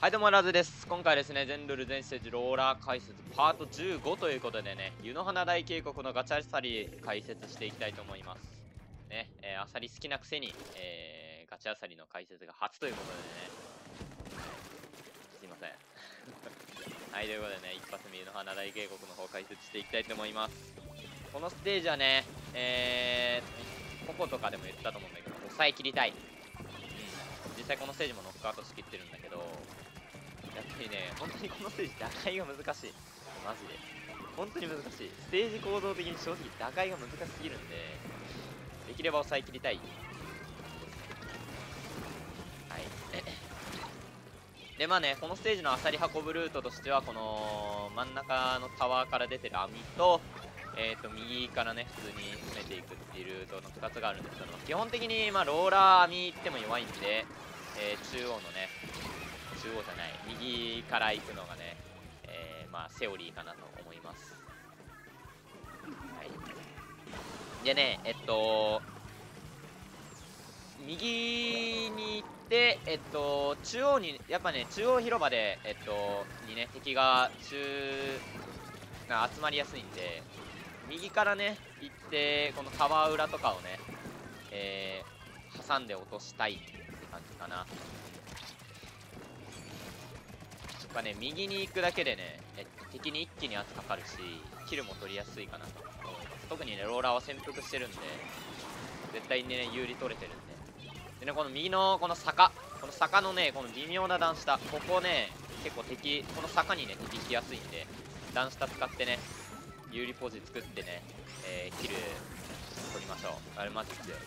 はいどうもラズです。今回ですね、全ルール全ステージローラー解説パート15ということでね、湯の花大渓谷のガチャアサリ解説していきたいと思います。ね、アサリ好きなくせに、ガチャアサリの解説が初ということでね、すいません。はい、ということでね、一発目湯の花大渓谷の方解説していきたいと思います。このステージはね、ココとかでも言ったと思うんだけど、抑え切りたい。実際このステージもノックアウトしきってるんだけど、やっぱりね、本当にこのステージ打開が難しい。マジで。本当に難しい。ステージ構造的に正直打開が難しすぎるんで、できれば抑え切りたい。はい。で、まあね、このステージのアサリ運ぶルートとしては、この真ん中のタワーから出てる網と、右からね、普通に攻めていくっていうルートの2つがあるんですけど、基本的に、まあ、ローラー網行っても弱いんで、中央のね、中央じゃない、右から行くのがね、まあ、セオリーかなと思います。はい。でね、右に行って、中央に、やっぱね、中央広場で、にね、敵が集まりやすいんで、右からね、行って、このタワー裏とかをね、挟んで落としたいって感じかな。やっぱね、右に行くだけでね、敵に一気に圧かかるし、キルも取りやすいかなと思います。特にね、ローラーは潜伏してるんで、絶対にね、有利取れてるんで。でね、この右のこの坂のね、この微妙な段下、ここね、結構この坂にね、敵来やすいんで、段下使ってね、有利ポジ作ってね、キル取りましょう。あれマジ強い。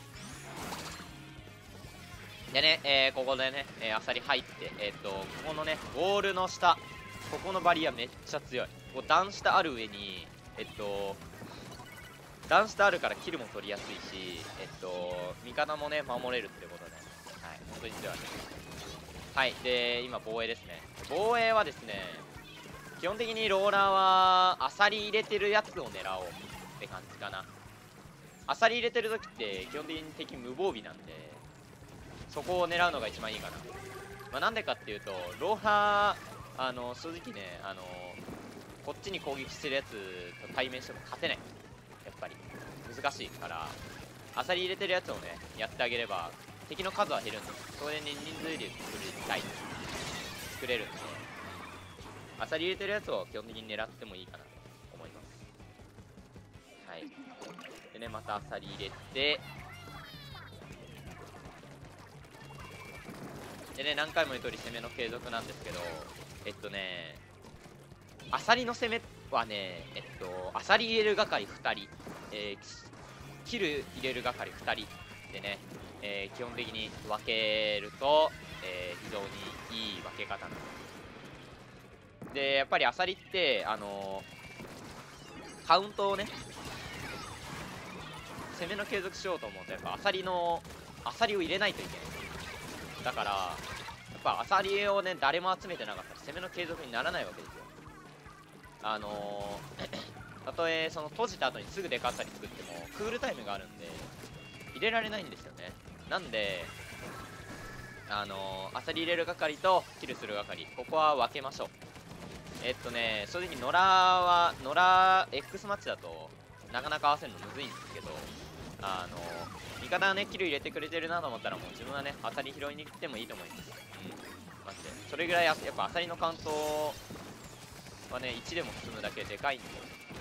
でね、ここでね、アサリ入って、ここのね、ゴールの下、ここのバリアめっちゃ強い。こう段下ある上に、段下あるからキルも取りやすいし、味方もね、守れるってことで、はい、本当に強い。はい、で、今、防衛ですね。防衛はですね、基本的にローラーは、アサリ入れてるやつを狙おうって感じかな。アサリ入れてる時って、基本的に敵無防備なんで、そこを狙うのが一番いいかな。まあ、なんでかっていうと、ローラー、正直ね、こっちに攻撃してるやつと対面しても勝てない。やっぱり。難しいから、アサリ入れてるやつをね、やってあげれば、敵の数は減るんです。それに人数で作れるんで、アサリ入れてるやつを基本的に狙ってもいいかなと思います。はい。でね、またアサリ入れて、でね、何回も言う通り攻めの継続なんですけど、アサリの攻めはね、アサリ入れる係2人、キル入れる係2人でね、基本的に分けると、非常にいい分け方なんです。で、やっぱりアサリって、カウントをね、攻めの継続しようと思うと、やっぱアサリを入れないといけない。だから、やっぱアサリをね、誰も集めてなかったら攻めの継続にならないわけですよ。たとえその閉じた後にすぐデカアサリ作ってもクールタイムがあるんで入れられないんですよね。なんでアサリ入れる係とキルする係、ここは分けましょう。正直野良 X マッチだとなかなか合わせるのむずいんですけど、味方がねキル入れてくれてるなと思ったらもう自分はねアサリ拾いに行ってもいいと思います。マジでそれぐらいやっぱアサリのカウントはね1でも進むだけでかいんで、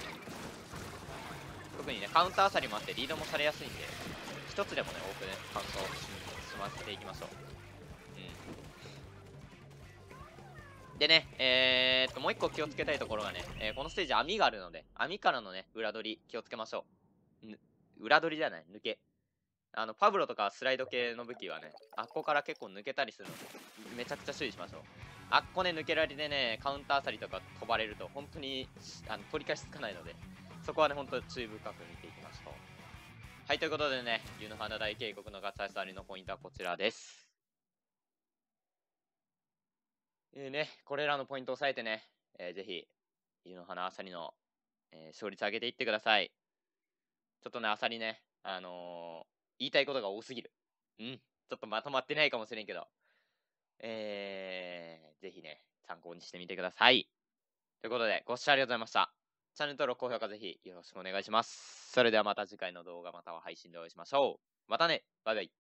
特にねカウンターアサリもあってリードもされやすいんで、1つでもね多くねカウントをしまっていきましょう。でね、もう一個気をつけたいところがね、このステージ網があるので、網からのね、裏取り気をつけましょう。裏取りじゃない、抜け。パブロとかスライド系の武器はね、あっこから結構抜けたりするので、めちゃくちゃ注意しましょう。あっこね、抜けられてね、カウンターあたりとか飛ばれると、本当に取り返しつかないので、そこはね、本当注意深く見ていきましょう。はい、ということでね、湯の花大渓谷のガチャアサリのポイントはこちらです。これらのポイントを押さえてね、ぜひ、湯の花アサリの、勝率上げていってください。ちょっとね、アサリね、言いたいことが多すぎる。ちょっとまとまってないかもしれんけど、 ぜひね、参考にしてみてください。ということで、ご視聴ありがとうございました。チャンネル登録、高評価ぜひよろしくお願いします。それではまた次回の動画または配信でお会いしましょう。またね、バイバイ。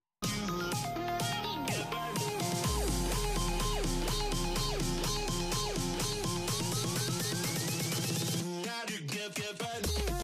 Give